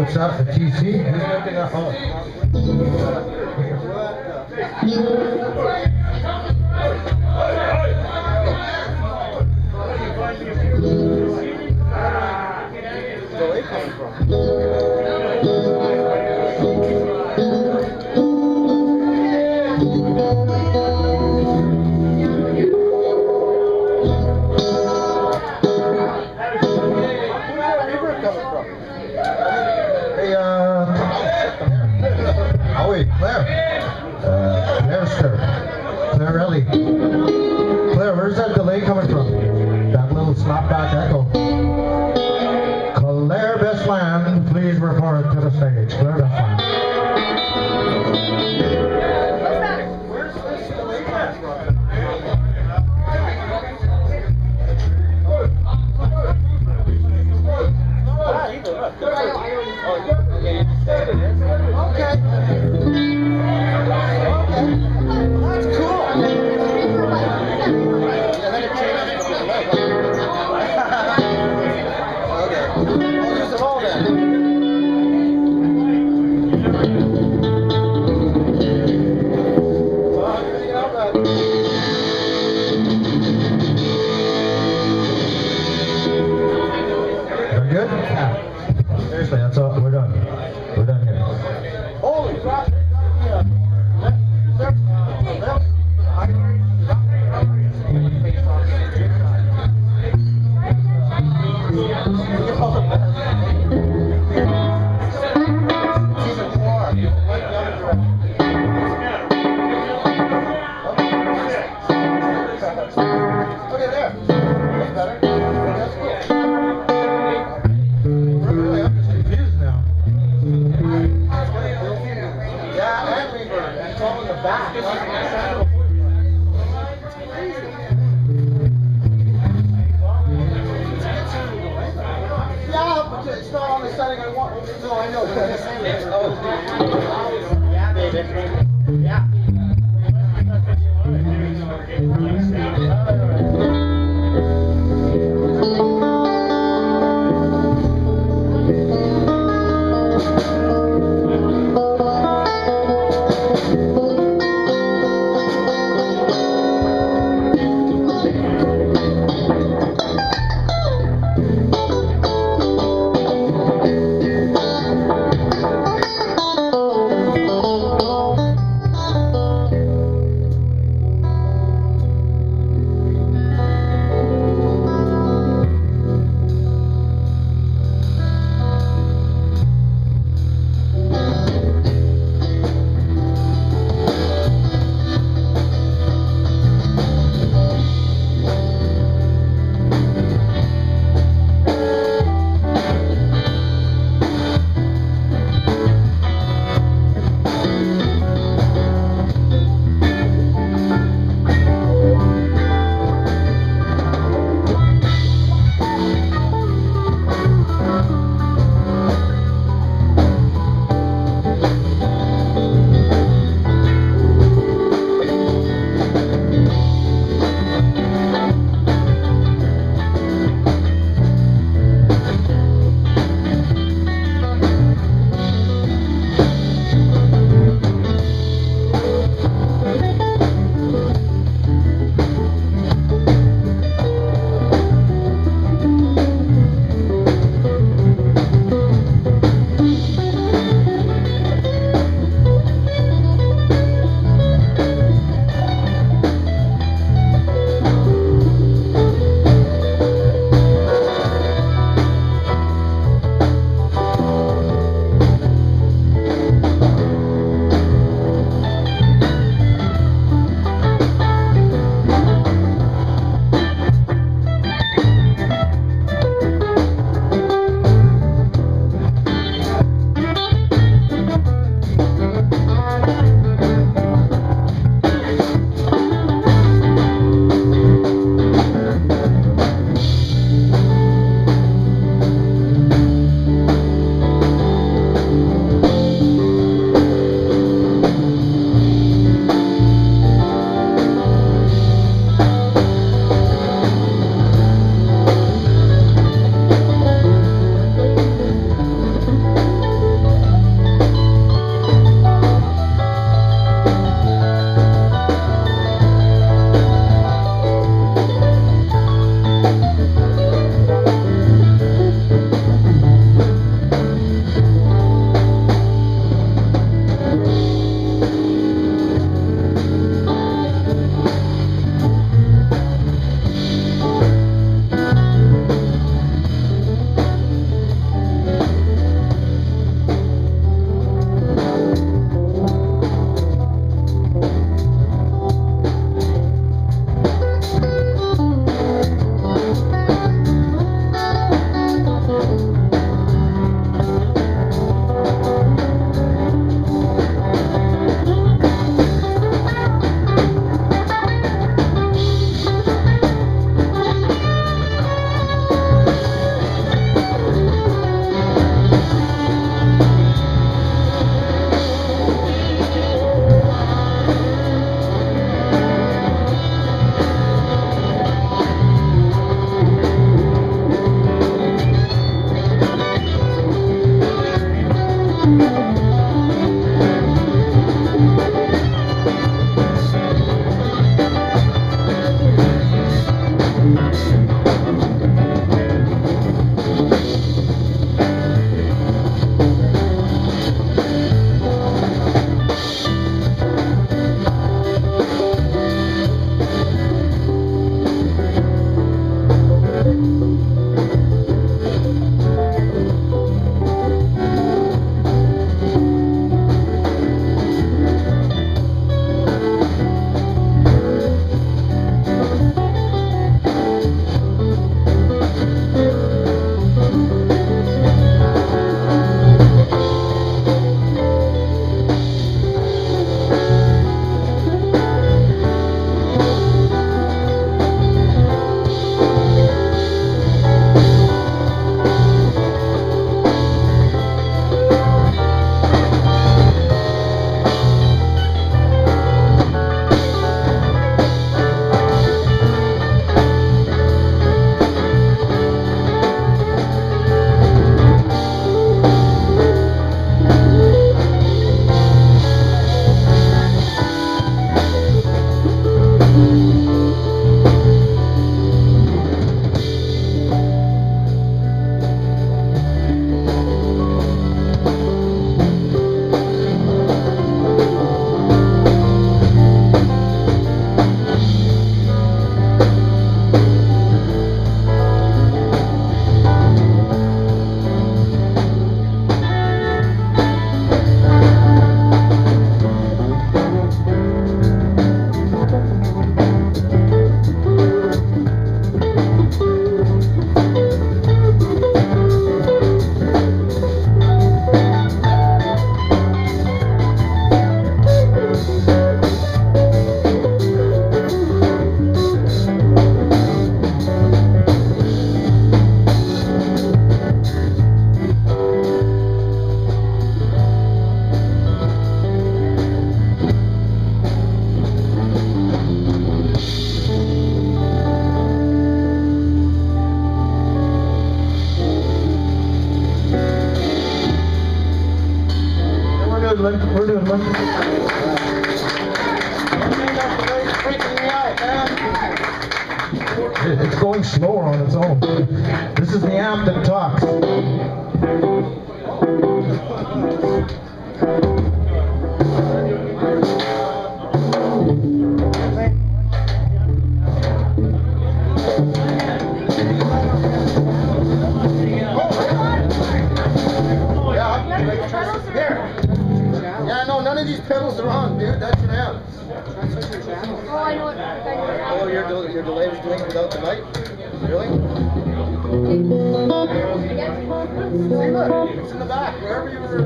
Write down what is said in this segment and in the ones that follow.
Next up, the TC. Where are they coming from? Hey, oh wait, Claire. There's her. Claire Ellie. Claire, where's that delay coming from? That little slapback echo. Claire Bestland, please report to the stage. Claire Bestland. Where's this delay coming from? Good? Yeah. Seriously, that's all. We're done. We're done here. Holy crap! It's not on the setting I want. No, I know. Yeah, baby. Yeah. doing, Lynn? We're doing, Lynn. Freaking me out, man. It's going slower on its own. This is the amp that talks. Here. Yeah, no, none of these pedals are on, dude. That's your amp. Oh, I know what. Oh, your delay was doing it without the mic? Really? See, look, it's in the back, wherever you were.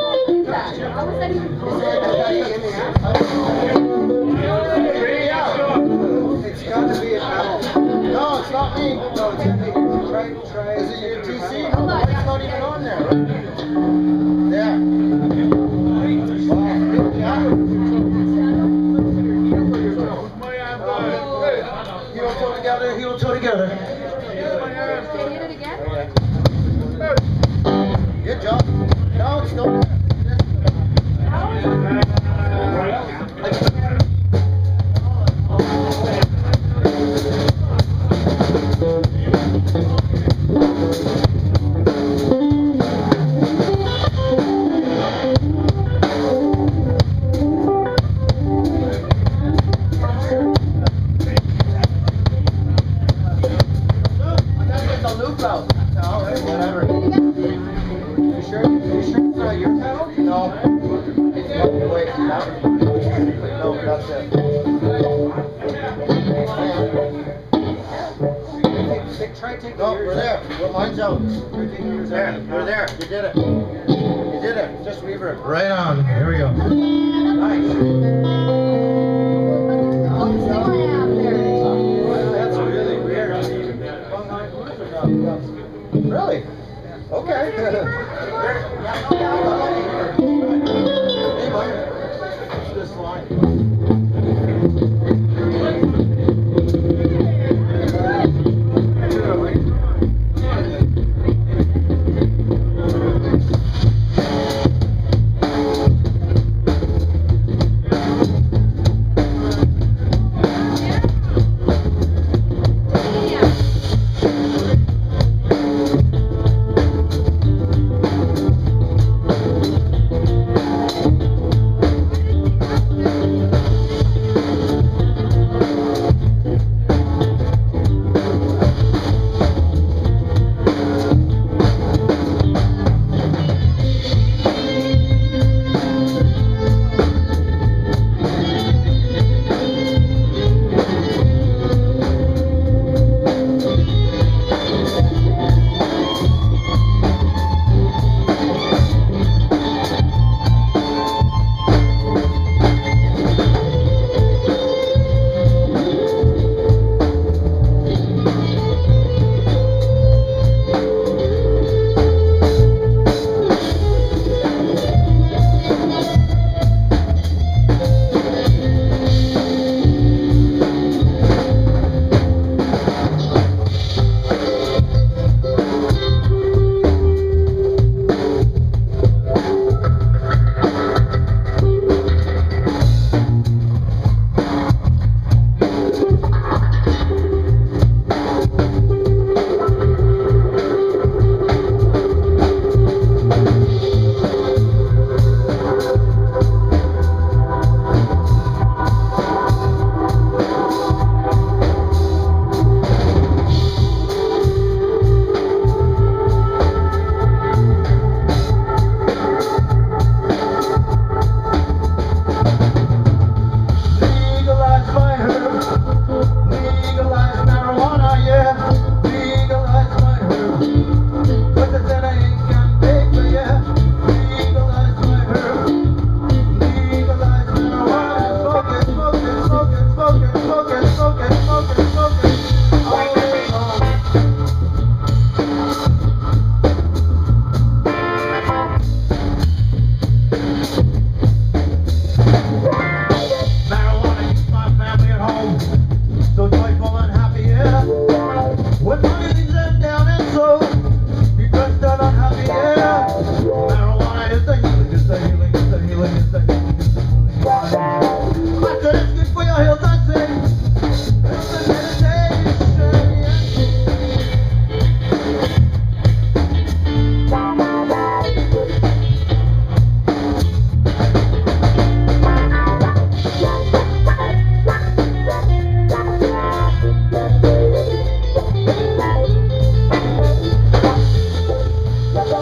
It's got to be a pedal. No, it's not me. No, it's me. Try. Is it your TC? No, the mic's not even on there. There. Heel toe together. Good job. No, it's still there. Whatever. You sure it's not your pedal? No. Wait, that one. No, that's it. No, we're there. Well, mine's out. There, we're there. You did it. You did it. Just reverb. Right on. Here we go. Nice. That's really weird. Really? Okay. Hey, buddy. This line.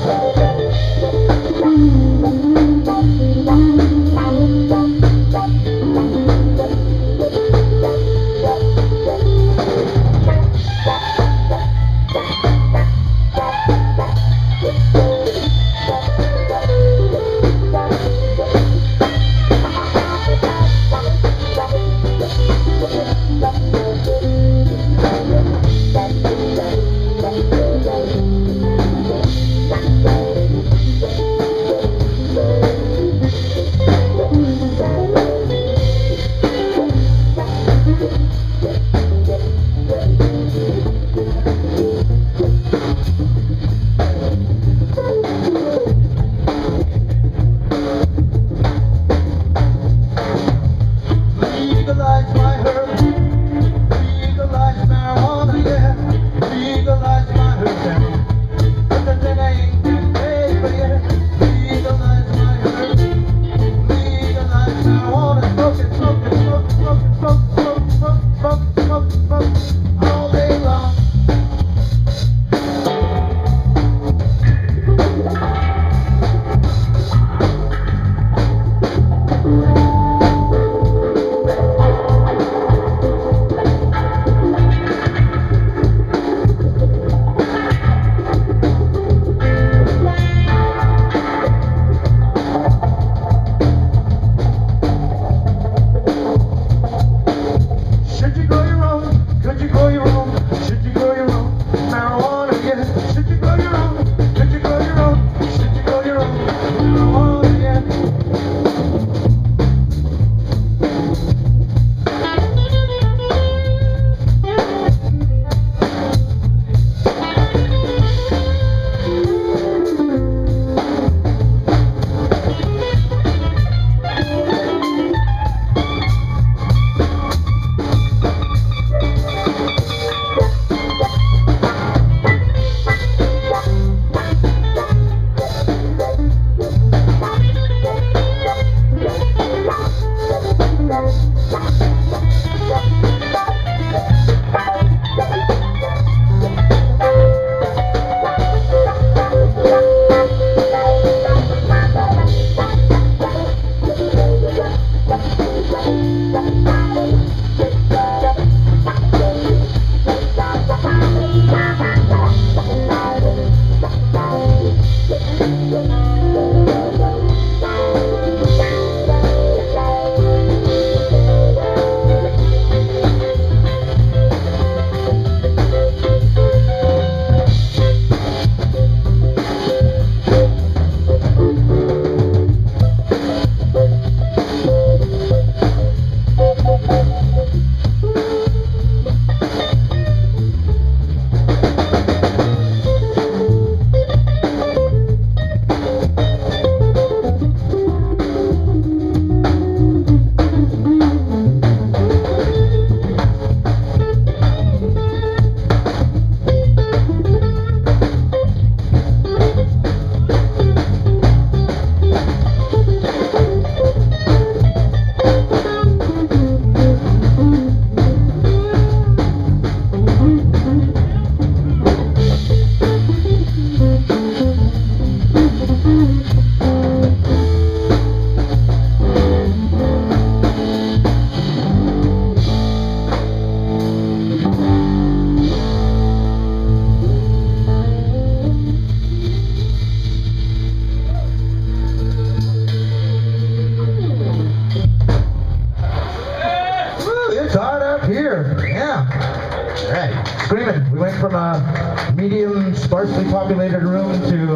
Screaming. We went from a medium, sparsely populated room to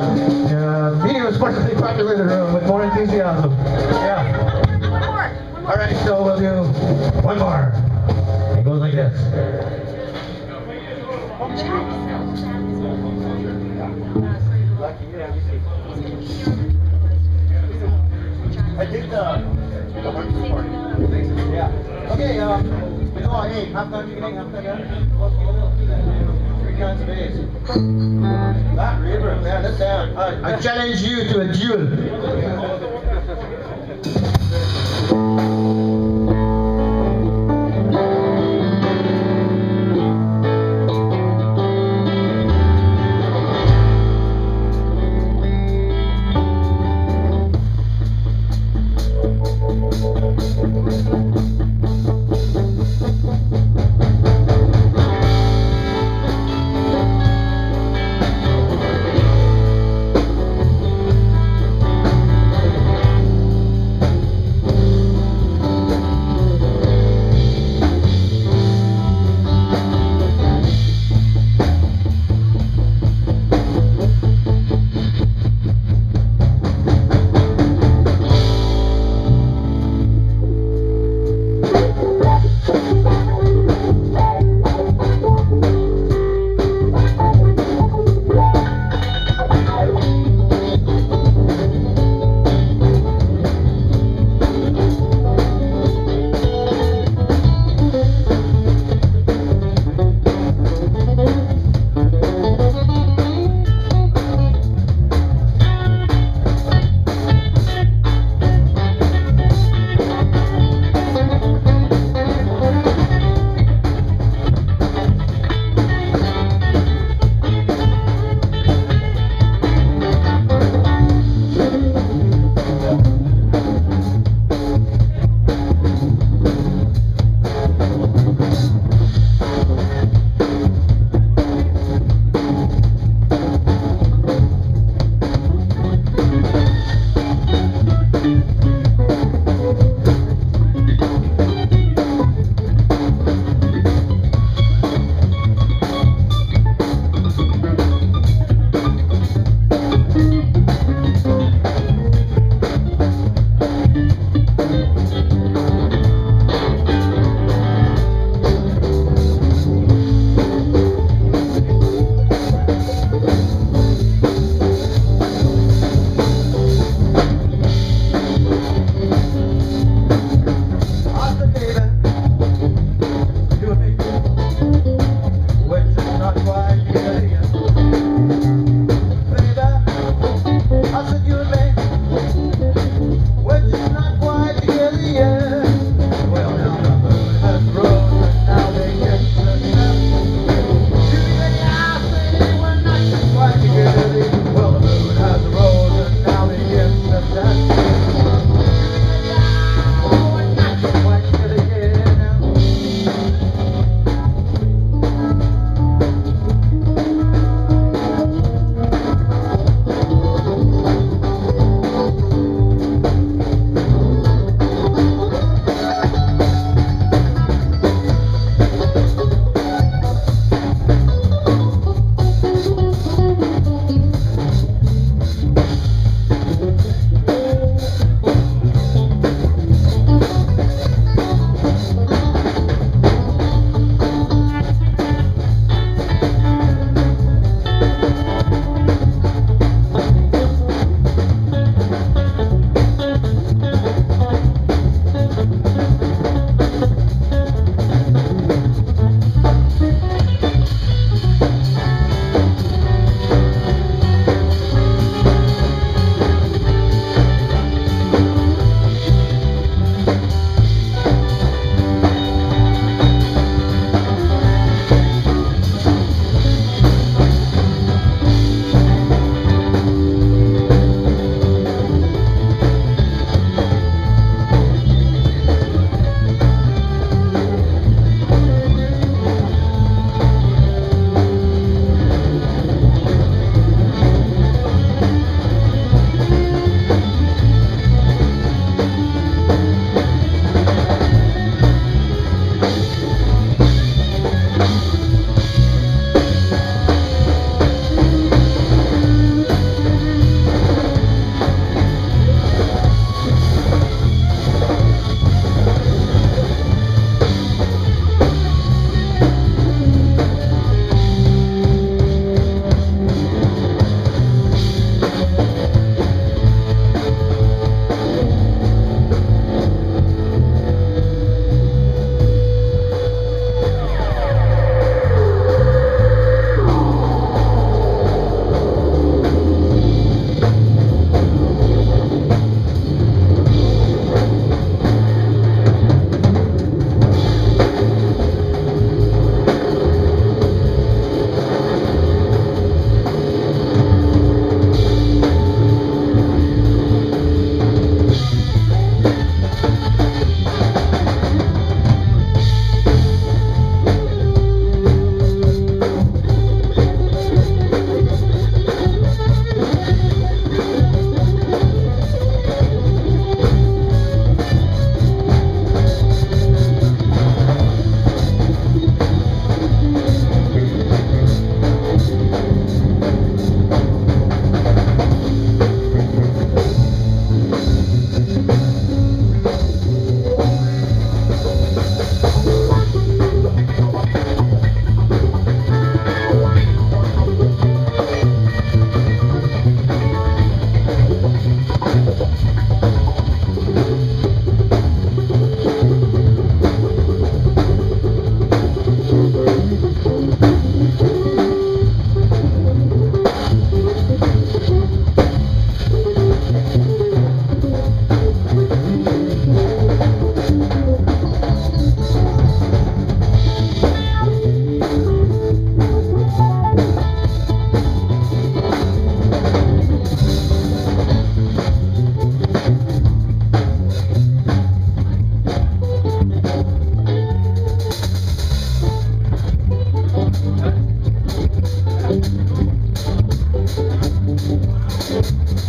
medium, sparsely populated room with more enthusiasm. Yeah. All right, so we'll do one more. It goes like this. I did the one part. Yeah. Okay, oh, hey, half time beginning, half time end. 3 kinds of A's. That river, man, that's down. I challenge you to a duel.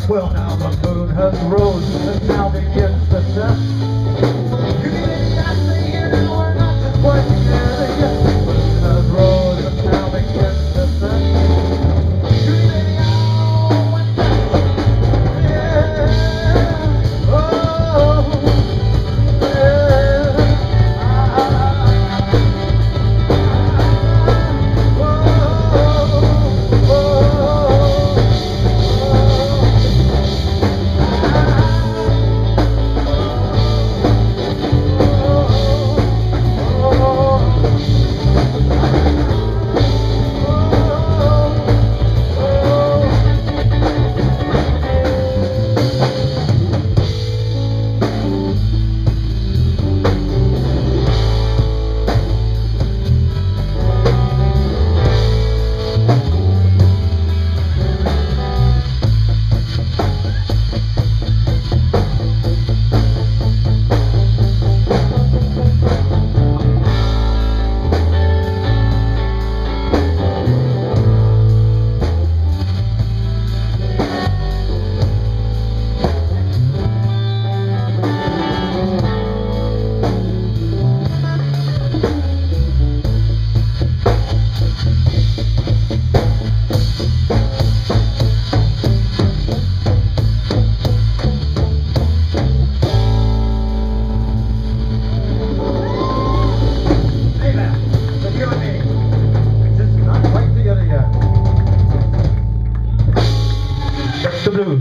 Well, now the moon has rose and now begins the set. You can got the year and we're not just quite together yet. The moon has rose and now begins the set. You can all went back. Yeah. Oh, yeah. The blues.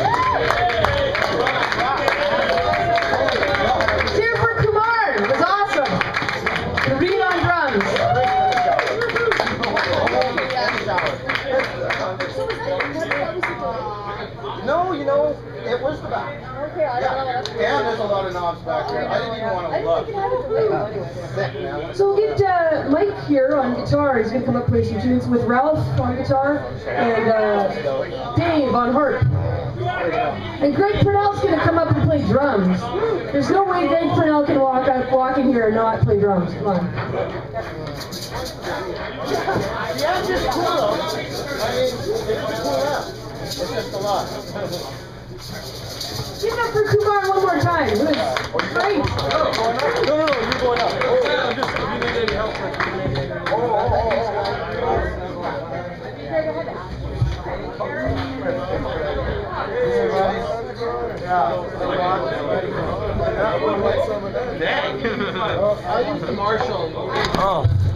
Cheer for Kumar! It was awesome! The read on drums. No, you know, it was the back. Okay, I don't know. Yeah, and there's a lot of knobs back there. I didn't even want to look. Sick, man. So we'll get Mike here on guitar. He's gonna come up and play some tunes with Ralph on guitar and Dave on harp. And Greg Purnell's gonna come up and play drums. There's no way Greg Purnell can walk in here and not play drums. Come on. Yeah, it's just cool though. I mean, it's just cool out. It's just a lot. Give it up for Kumar one more time. It was great. No, you're going up. I'm just, if you need any help. Dang. I used the Marshall. Oh.